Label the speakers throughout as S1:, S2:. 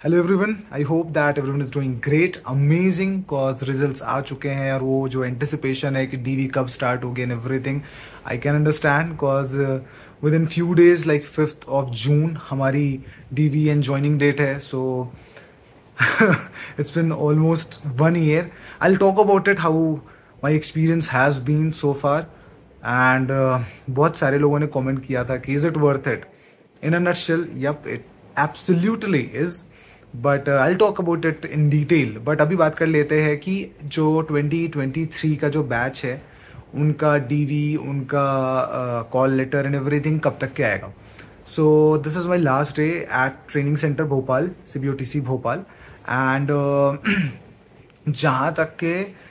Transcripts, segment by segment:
S1: Hello everyone, I hope that everyone is doing great, amazing, cause results आ चुके हैं और वो जो एंटिसिपेशन है कि डीवी कब स्टार्ट होगी and everything I can understand cause within few days like 5th of June हमारी डीवी एंड ज्वाइनिंग डेट है. So it's been almost 1 year. I'll talk about it, how my experience has been so far. And बहुत सारे लोगों ने comment किया था कि is it worth it? In a nutshell, yep, it absolutely is. But I'll talk about it in detail. But अभी बात कर लेते हैं कि जो 2023 का जो बैच है उनका डीवी, उनका कॉल लेटर एंड एवरीथिंग कब तक के आएगा. So this is my last day at training centre Bhopal, CBOTC Bhopal. And जहाँ तक के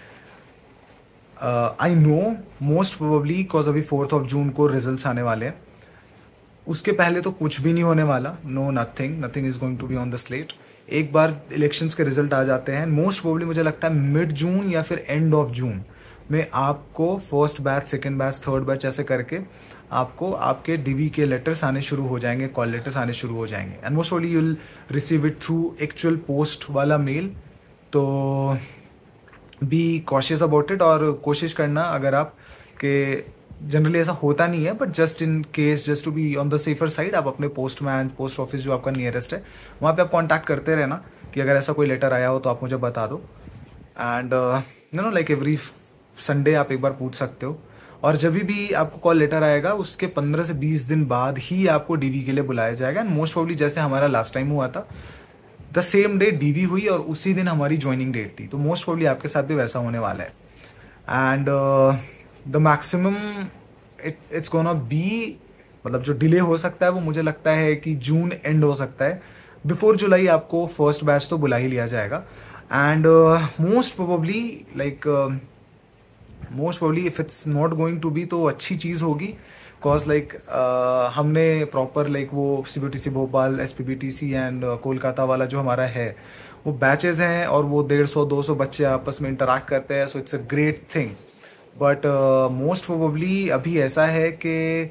S1: I know most probably because अभी 4th of June को रिजल्ट्स आने वाले हैं. उसके पहले तो कुछ भी नहीं होने वाला. No, nothing is going to be on the slate. एक बार इलेक्शंस के रिजल्ट आ जाते हैं, मोस्ट प्रोबेबली मुझे लगता है मिड जून या फिर एंड ऑफ जून में आपको first batch, second batch, third batch ऐसे करके आपको आपके डीवी के लेटर्स आने शुरू हो जाएंगे, कॉल लेटर्स आने शुरू हो जाएंगे. And most probably you will receive it through actual post वाला मेल. तो बी कॉशियस अबाउट इट और कोशिश करना, अगर आप के जनरली ऐसा होता नहीं है but just in case, just to be on the safer side, आप अपने पोस्टमैन, पोस्ट ऑफिस जो आपका नियरेस्ट है वहाँ पे आप कांटेक्ट करते रहना कि अगर ऐसा कोई लेटर आया हो तो आप मुझे बता दो. And you know like every Sunday आप एक बार पूछ सकते हो. और जब भी आपको कॉल लेटर आएगा उसके 15 से 20 दिन बाद ही आपको डीवी के लिए बुलाया जाएगा. एंड मोस्ट प्रोबेबली जैसे हमारा लास्ट टाइम हुआ था, द सेम डे डीवी हुई और उसी दिन हमारी ज्वाइनिंग डेट थी. तो मोस्ट प्रोबेबली आपके साथ भी वैसा होने वाला है. And the maximum it's gonna be, मतलब जो डिले हो सकता है वो मुझे लगता है कि जून एंड हो सकता है. बिफोर जुलाई आपको फर्स्ट बैच तो बुला ही लिया जाएगा. And most probably if it's not going to be तो अच्छी चीज़ होगी. कॉज लाइक हमने प्रॉपर लाइक वो CBOTC Bhopal, SPBTC and Kolkata वाला जो हमारा है वो बैचेज हैं और वो 150-200 बच्चे आपस में इंटरेक्ट करते हैं. So it's a great thing. But most probably अभी ऐसा है कि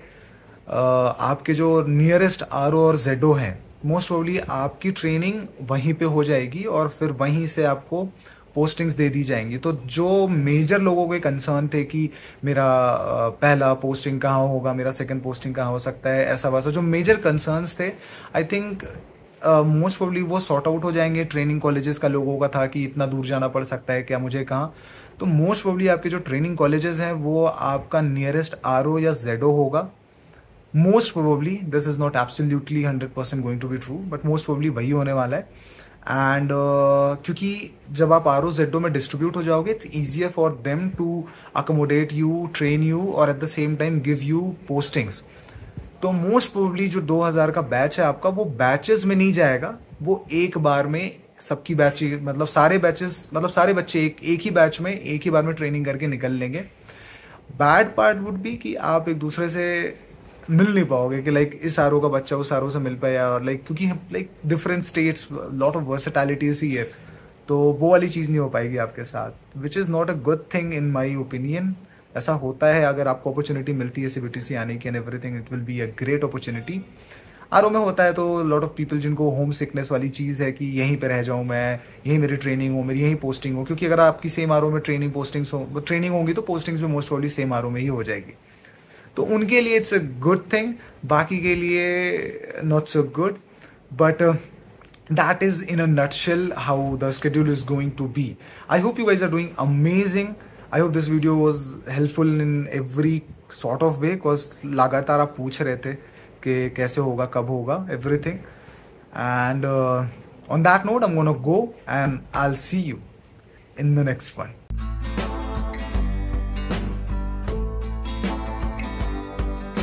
S1: आपके जो नियरेस्ट RO और ZO हैं, मोस्ट प्रोबेबली आपकी ट्रेनिंग वहीं पे हो जाएगी और फिर वहीं से आपको पोस्टिंग्स दे दी जाएंगी. तो जो मेजर लोगों के कंसर्न थे कि मेरा पहला पोस्टिंग कहाँ होगा, मेरा सेकंड पोस्टिंग कहाँ हो सकता है, ऐसा वैसा जो मेजर कंसर्न्स थे, आई थिंक मोस्ट प्रोबेबली वो सॉर्ट आउट हो जाएंगे. ट्रेनिंग कॉलेजेस का लोगों का था कि इतना दूर जाना पड़ सकता है क्या, मुझे कहाँ. तो मोस्ट प्रोबेबली आपके जो ट्रेनिंग कॉलेजेस हैं वो आपका नियरेस्ट RO या ZO होगा. Most probably, this is not absolutely 100% going to be true, but most probably वही होने वाला है. एंड क्योंकि जब आप RO ZO में डिस्ट्रीब्यूट हो जाओगे, it's easier for them to accommodate you, train you और at the same time give you postings. तो मोस्ट प्रोबेबली जो 2000 का बैच है आपका, वो बैचेस में नहीं जाएगा, वो एक बार में सबकी बैच, मतलब सारे बैचेस, मतलब सारे बच्चे एक ही बैच में एक ही बार में ट्रेनिंग करके निकल लेंगे. बैड पार्ट वुड बी कि आप एक दूसरे से मिल नहीं पाओगे कि लाइक इस RO का बच्चा उस RO से मिल पाए, और लाइक क्योंकि like different states, lot of versatility is here, तो वो वाली चीज़ नहीं हो पाएगी आपके साथ, which is not a good thing in my opinion. ऐसा होता है अगर आपको अपॉर्चुनिटी मिलती है CBTC आने की and everything, it will be a great opportunity. RO में होता है तो लॉट ऑफ पीपल जिनको होम सिकनेस वाली चीज़ है कि यहीं पे रह जाऊँ मैं, यहीं मेरी ट्रेनिंग हो, मेरी यहीं पोस्टिंग हो, क्योंकि अगर आपकी सेम RO में ट्रेनिंग होंगी तो पोस्टिंग्स भी मोस्ट प्रोबेबली सेम RO में ही हो जाएगी. तो उनके लिए इट्स अ गुड थिंग, बाकी के लिए not so good. But that is in a nutshell how the schedule is going to be. I hope you guys are doing amazing. I hope this video was helpful in every sort of way, cause लगातार आप पूछ रहे थे कि कैसे होगा, कब होगा, everything. And on that note, I'm gonna go and I'll see you in the next one.